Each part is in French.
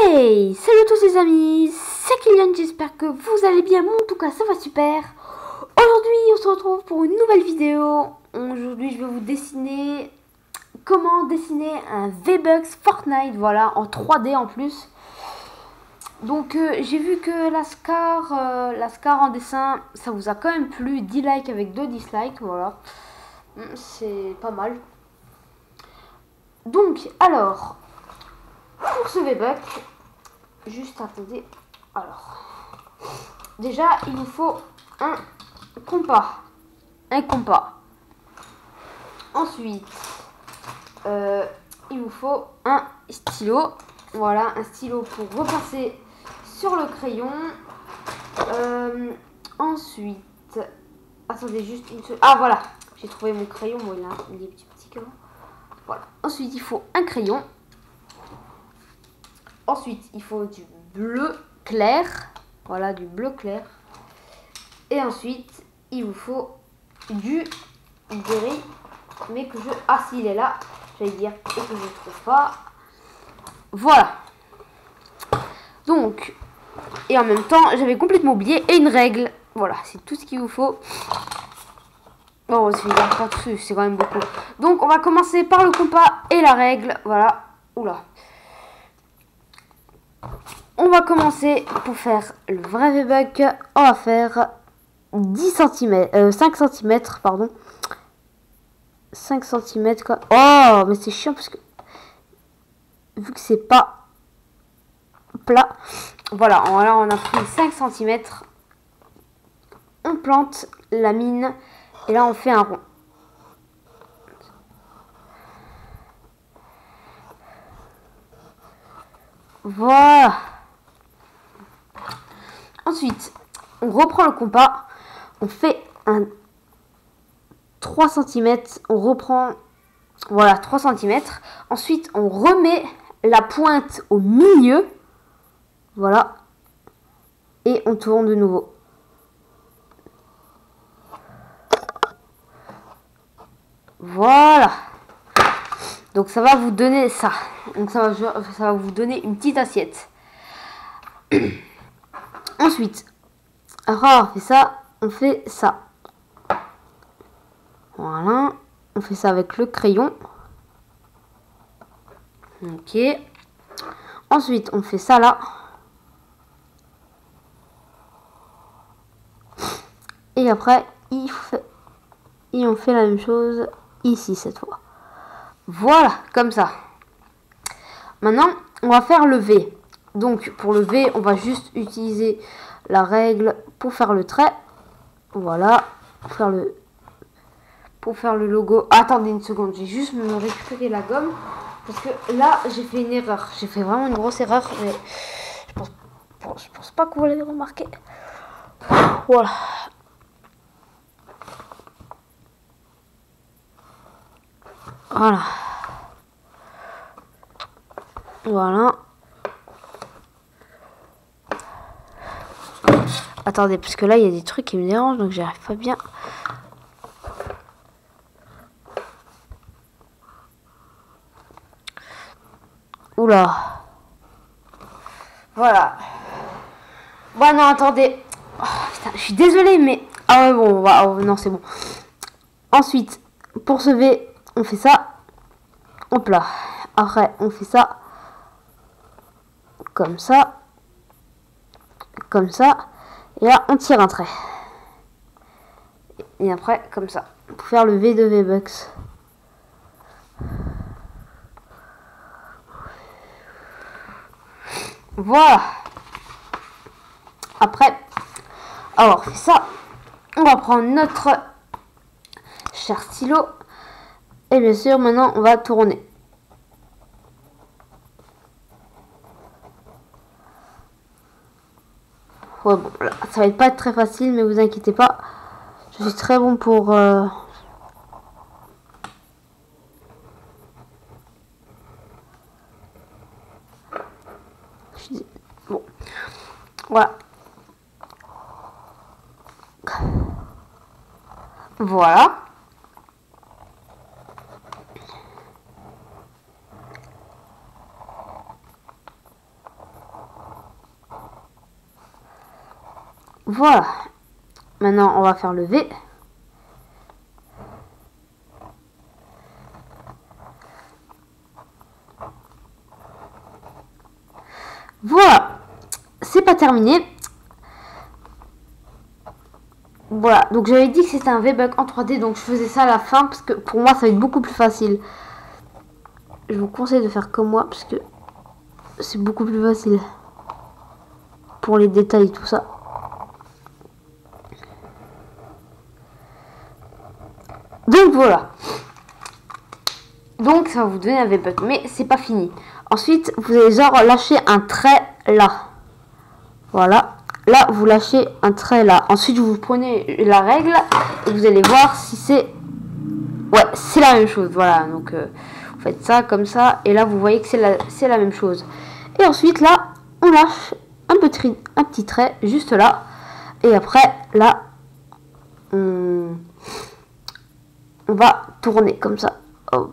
Hey, salut à tous les amis, c'est Kylian, j'espère que vous allez bien, moi en tout cas ça va super. Aujourd'hui on se retrouve pour une nouvelle vidéo. Aujourd'hui je vais vous dessiner comment dessiner un V-Bucks Fortnite, voilà, en 3D en plus. Donc j'ai vu que la Scar en dessin, ça vous a quand même plu, 10 likes avec 2 dislikes, voilà. C'est pas mal. Donc alors, pour ce V-Bucks, juste attendez. Alors, déjà, il nous faut un compas. Ensuite, il vous faut un stylo. Voilà, un stylo pour repasser sur le crayon. Ensuite, attendez juste une seconde. Ah, voilà, j'ai trouvé mon crayon. Bon, il est petit que moi. Voilà. Ensuite, il faut un crayon. Ensuite, il faut du bleu clair. Voilà, du bleu clair. Et ensuite, il vous faut du gris. Mais que je... Ah, si, il est là. J'allais dire. Et que je ne trouve pas. Voilà. Donc, et en même temps, j'avais complètement oublié. Et une règle. Voilà, c'est tout ce qu'il vous faut. Bon, celui-là, pas dessus, c'est quand même beaucoup. Donc, on va commencer par le compas et la règle. Voilà. Oula. On va commencer pour faire le vrai V-Buck. On va faire 10 cm, 5 cm, pardon. 5 cm quoi. Oh, mais c'est chiant parce que vu que c'est pas plat. Voilà, on a pris 5 cm. On plante la mine et là on fait un rond. Voilà. Ensuite, on reprend le compas. On fait un 3 cm. On reprend, voilà, 3 cm. Ensuite, on remet la pointe au milieu. Voilà. Et on tourne de nouveau. Voilà. Donc ça va vous donner ça. Donc ça va vous donner une petite assiette. Ensuite, après on fait ça, on fait ça. Voilà. On fait ça avec le crayon. Ok. Ensuite, on fait ça là. Et après, on fait la même chose ici cette fois. Voilà, comme ça. Maintenant, on va faire le V. Donc, pour le V, on va juste utiliser la règle pour faire le trait. Voilà, pour faire le logo. Attendez une seconde, j'ai juste me récupérer la gomme. Parce que là, j'ai fait une erreur. J'ai fait vraiment une grosse erreur, mais je pense pas que vous l'avez remarqué. Voilà. Voilà. Voilà. Attendez, parce que là, il y a des trucs qui me dérangent, donc j'arrive pas bien. Oula. Voilà. Bon, non, attendez. Oh, putain, je suis désolée, mais... Ah ouais, bon, oh, non, c'est bon. Ensuite, pour ce V, on fait ça. Hop là. Après, on fait ça. Comme ça. Comme ça. Et là, on tire un trait. Et après, comme ça. Pour faire le V de V-Bucks. Voilà. Après avoir fait ça, on va prendre notre cher stylo. Et bien sûr, maintenant, on va tourner. Ouais, bon, là, ça va pas être très facile, mais vous inquiétez pas. Je suis très bon pour... Bon, voilà. Voilà. Voilà. Maintenant, on va faire le V. Voilà. C'est pas terminé. Voilà. Donc, j'avais dit que c'était un V-Buck en 3D. Donc, je faisais ça à la fin. Parce que pour moi, ça va être beaucoup plus facile. Je vous conseille de faire comme moi. Parce que c'est beaucoup plus facile. Pour les détails, tout ça. Donc, voilà. Donc ça va vous donner un V-Buck, mais c'est pas fini. Ensuite, vous allez genre lâcher un trait là. Voilà. Là, vous lâchez un trait là. Ensuite, vous prenez la règle et vous allez voir si c'est... Ouais, c'est la même chose. Voilà, donc vous faites ça comme ça. Et là, vous voyez que c'est la même chose. Et ensuite, là, on lâche un petit trait juste là. Et après, là, on va tourner comme ça. Oh.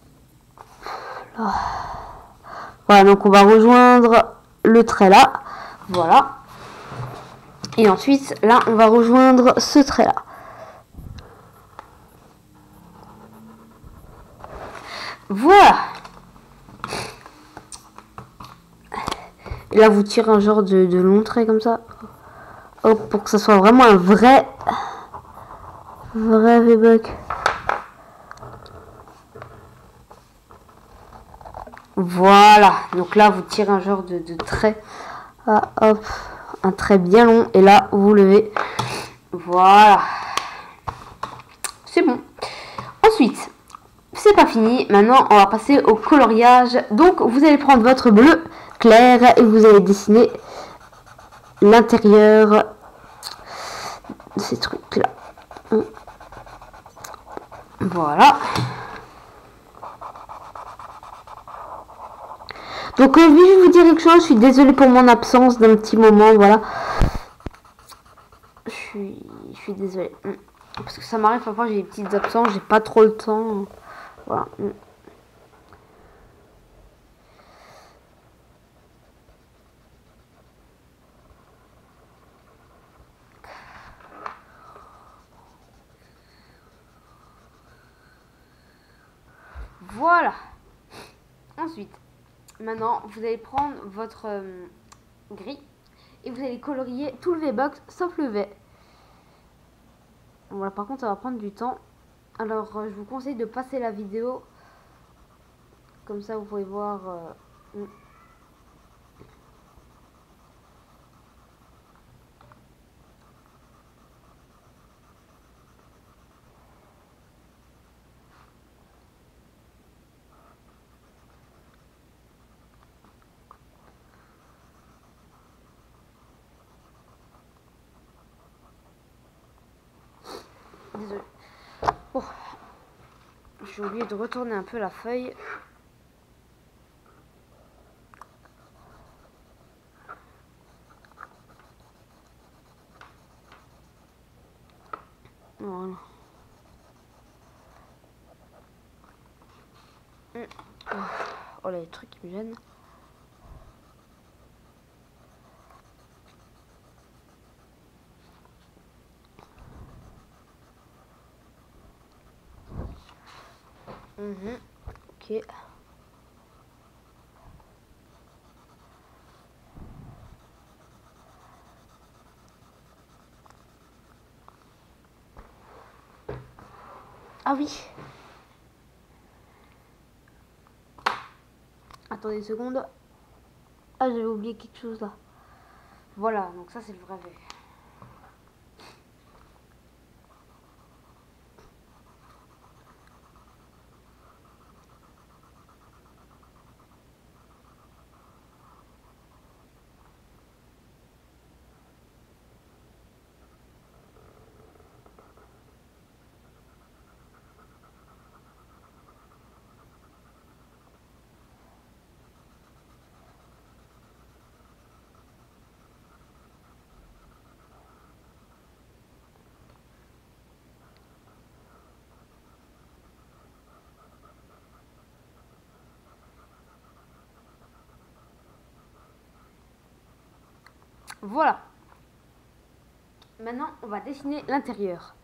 Voilà, donc on va rejoindre le trait là. Voilà. Et ensuite, là, on va rejoindre ce trait là. Voilà. Et là, vous tirez un genre de long trait comme ça. Hop, pour que ça soit vraiment un vrai V-Buck. Voilà. Donc là, vous tirez un genre de trait. Ah, hop. Un trait bien long. Et là, vous levez. Voilà. C'est bon. Ensuite, c'est pas fini. Maintenant, on va passer au coloriage. Donc, vous allez prendre votre bleu clair et vous allez dessiner l'intérieur de ces trucs-là. Voilà. Donc, je vais vous dire quelque chose. Je suis désolée pour mon absence d'un petit moment. Voilà. Je suis désolée. Parce que ça m'arrive parfois, j'ai des petites absences. J'ai pas trop le temps. Voilà. Voilà. Ensuite, maintenant, vous allez prendre votre gris et vous allez colorier tout le V-Box sauf le V. Voilà, par contre, ça va prendre du temps. Alors, je vous conseille de passer la vidéo. Comme ça, vous pouvez voir... Désolé. Oh. J'ai oublié de retourner un peu la feuille. Voilà. Oh là, les trucs qui me gênent. Ok. Ah oui. Attendez une seconde. Ah, j'avais oublié quelque chose là. Voilà, donc ça c'est le vrai V. Voilà. Maintenant, on va dessiner l'intérieur.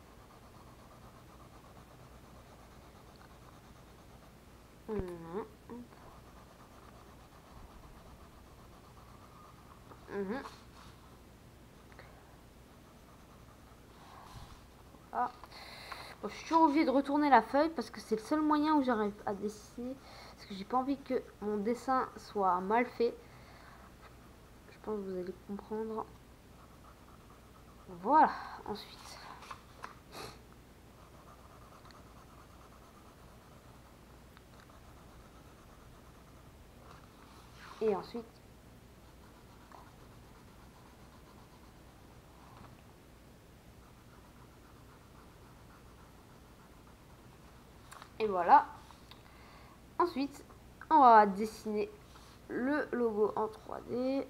Ah. Bon, je suis toujours obligée de retourner la feuille parce que c'est le seul moyen où j'arrive à dessiner. Parce que j'ai pas envie que mon dessin soit mal fait. Je pense que vous allez comprendre. Voilà, ensuite. Et ensuite. Et voilà. Ensuite, on va dessiner le logo en 3D.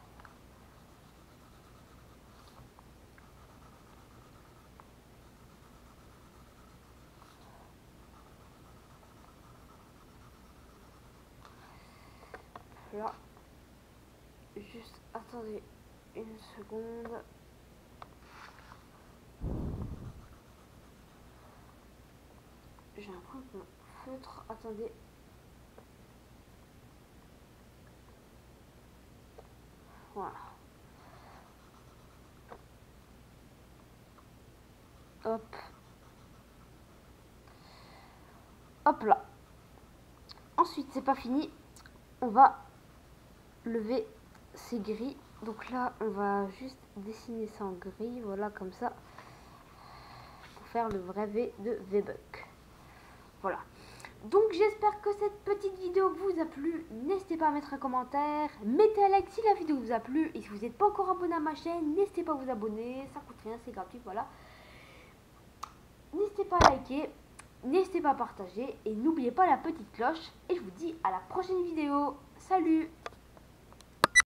Là. Juste, attendez une seconde. J'ai un point de mon feutre. Attendez. Voilà. Hop. Hop là. Ensuite, c'est pas fini. On va lever ces grilles. Donc là, on va juste dessiner ça en gris. Voilà, comme ça. Pour faire le vrai V de V-Buck. Voilà. Donc j'espère que cette petite vidéo vous a plu. N'hésitez pas à mettre un commentaire, mettez un like si la vidéo vous a plu. Et si vous n'êtes pas encore abonné à ma chaîne, n'hésitez pas à vous abonner, ça coûte rien, c'est gratuit, voilà. N'hésitez pas à liker, n'hésitez pas à partager et n'oubliez pas la petite cloche. Et je vous dis à la prochaine vidéo. Salut!